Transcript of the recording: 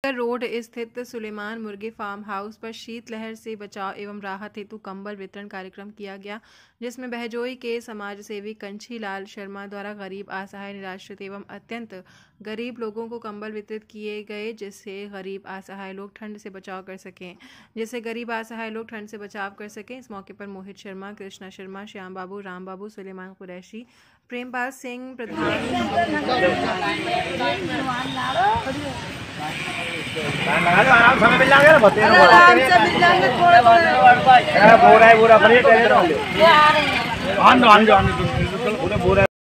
Road स्थित सुलेमान मुर्गी farm house पर शीतलहर से बचाव एवं राहत हेतु कंबल वितरण कार्यक्रम किया गया, जिसमें बहजोई के समाज सेवी कंची लाल शर्मा द्वारा गरीब, असहाय, निराश्रित एवं अत्यंत गरीब लोगों को कंबल वितरित किए गए, जिससे गरीब असहाय लोग ठंड से बचाव कर सकें। इस मौके पर मोहित शर्मा, कृष्णा शर्मा, श्याम बाबू, राम बाबू, सुलेमान कुरैशी, प्रेमपाल सिंह प्रधान आराम समय मिल जाएगा ना, बोरा है बोरा